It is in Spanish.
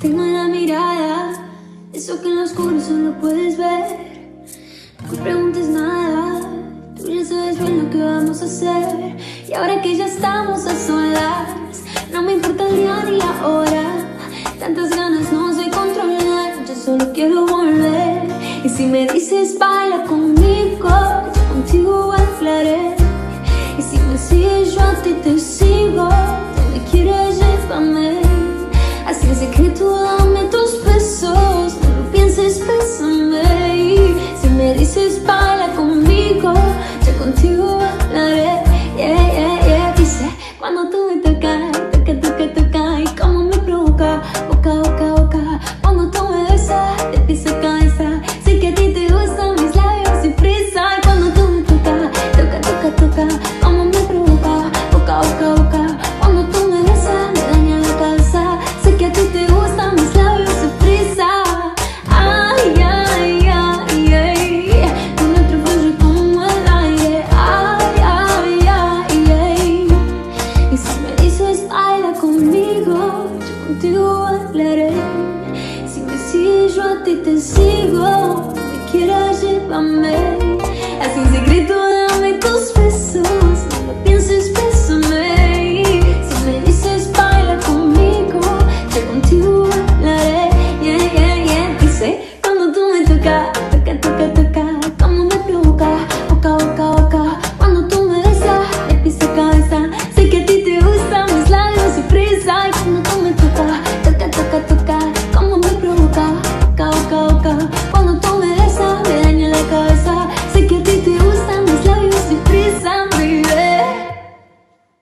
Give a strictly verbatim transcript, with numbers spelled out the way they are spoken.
tengo en la mirada, eso que en lo oscuro solo puedes ver. No me preguntes nada, tú ya sabes bien lo que vamos a hacer. Y ahora que ya estamos a solas, no me importa el día ni la hora. Tantas ganas no sé controlar, yo solo quiero volver. Y si me dices baila conmigo, yo contigo bailaré. Y si me sigues yo a ti te sigo, donde quieras llévame. Así en secreto dame tus besos, no lo pienses, bésame. Y si me dices baila conmigo, yo contigo bailaré. Yeah, yeah, yeah. Dice, cuando tú me tocas, toca, toca, toca, y como me provoca, boca, boca, boca. Cuando tú me besas, de pies a cabeza, sé que a ti te gustan mis labios y fresa. Cuando tú me tocas, toca, toca, toca, como me provoca, boca, boca, boca. Cuando tú me besas, me daña la cabeza, sé que a ti te gustan mis labios y fresa. Ay, ay, ay, ay, tu nuestro fluye como el aire. Ay, ay, ay, ay. Y si me dices baila conmigo, yo contigo bailaré. Si me sigues yo a ti te sigo, donde quieras llévame. Así en secreto